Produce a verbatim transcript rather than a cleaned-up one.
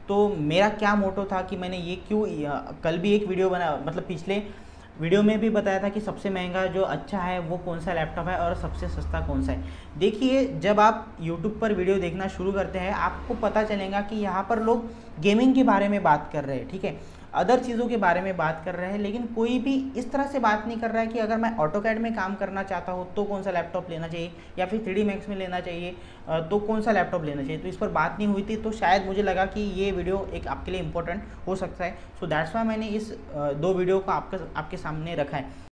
तो मेरा क्या मोटो था कि मैंने ये क्यों, कल भी एक वीडियो बना, मतलब पिछले वीडियो में भी बताया था कि सबसे महंगा जो अच्छा है वो कौन सा लैपटॉप है और सबसे सस्ता कौन सा है। देखिए, जब आप यूट्यूब पर वीडियो देखना शुरू करते हैं आपको पता चलेगा कि यहाँ पर लोग गेमिंग के बारे में बात कर रहे हैं, ठीक है, अदर चीज़ों के बारे में बात कर रहे हैं, लेकिन कोई भी इस तरह से बात नहीं कर रहा है कि अगर मैं ऑटोकैड में काम करना चाहता हूँ तो कौन सा लैपटॉप लेना चाहिए, या फिर थ्री डी मैक्स में लेना चाहिए तो कौन सा लैपटॉप लेना चाहिए। तो इस पर बात नहीं हुई थी, तो शायद मुझे लगा कि ये वीडियो एक आपके लिए इंपॉर्टेंट हो सकता है। सो दैट्स वाई मैंने इस दो वीडियो को आपके आपके सामने रखा है।